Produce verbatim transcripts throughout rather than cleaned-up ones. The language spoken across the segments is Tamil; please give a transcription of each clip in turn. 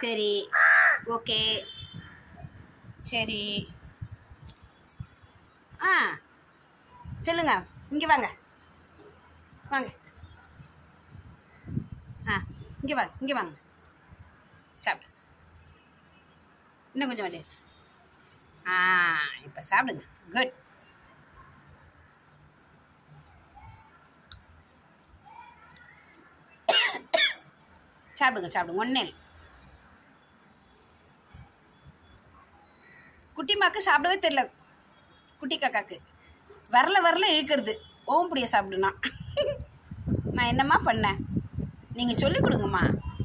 சரி, ஓகே, சரி. ஆ சொல்லுங்க, இங்கே வாங்க, வாங்க. ஆ இங்கே வாங்க, இங்கே வாங்க, சாப்பிடு. இன்னும் கொஞ்சம் வலி. ஆ இப்போ சாப்பிடுங்க. குட். சாப்பிடுங்க, சாப்பிடுங்க. ஒன்றே இல்லை. குட்டிமாக்கு சாப்பிடவே தெரியல. குட்டி காக்காக்கு வரல வரல இழுக்கிறது. ஓம்புடிய சாப்பிடுனா நான் என்னம்மா பண்ணேன்? நீங்கள் சொல்லிக் கொடுங்கம்மா.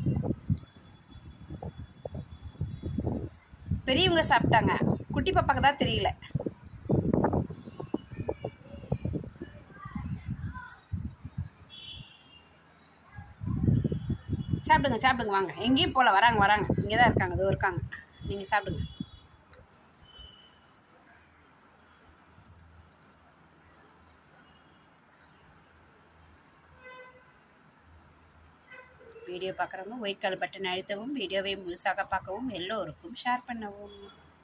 பெரியவங்க சாப்பிட்டாங்க, குட்டி பாப்பாக்கு தான் தெரியல. சாப்பிடுங்க, சாப்பிடுங்க. வாங்க, எங்கேயும் போகல. வராங்க வராங்க இங்கே தான் இருக்காங்க. இதோ இருக்காங்க. நீங்கள் சாப்பிடுங்க. வீடியோ பார்க்குறவங்க ஒயிட் கலர் பட்டன் அழுத்தவும், வீடியோவை முழுசாக பார்க்கவும், எல்லோருக்கும் ஷேர் பண்ணவும்.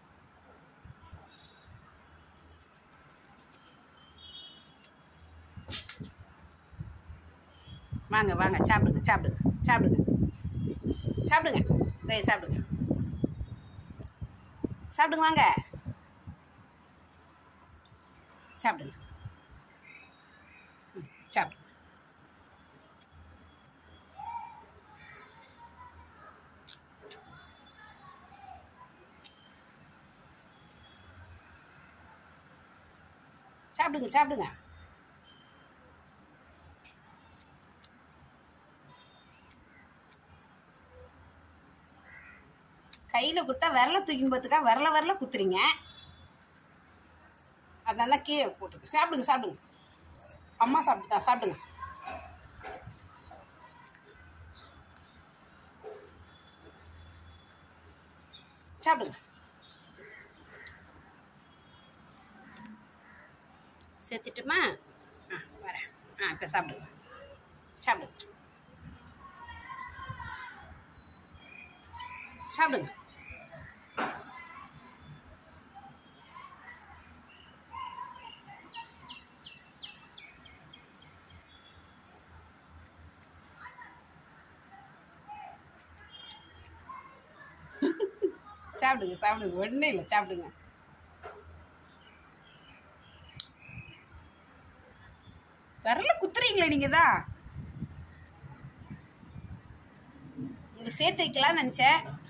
வாங்க வாங்க, சாப்பிடுங்க, சாப்பிடுங்க, சாப்பிடுங்க, சாப்பிடுங்க. தயவு சாப்பிடுங்க, சாப்பிடுங்க. வாங்க சாப்பிடுங்க. ம் சாப்பிடுங்க. சாப்பிடுங்க, சாப்பிடுங்க. கையில் கொடுத்தா விரல தூக்கி போத்துக்கா விரல விரல குத்துறீங்க. அதெல்லாம் கீழே போட்டு சாப்பிடுங்க, சாப்பிடுங்க. அம்மா சாப்பிட்டுதா, சாப்பிடுங்க. சாப்பிடுங்க. சேர்த்துட்டுமா? ஆ வரேன். ஆ இப்போ சாப்பிடுங்க, சாப்பிடுங்க, சாப்பிடுங்க. சாப்பிடுங்க, சாப்பிடுங்க. ஒன்றும் இல்லை, சாப்பிடுங்க. விரல குத்துறீங்களே நீங்கள் தான். உங்களுக்கு சேர்த்து வைக்கலாம்னு நினச்சேன்.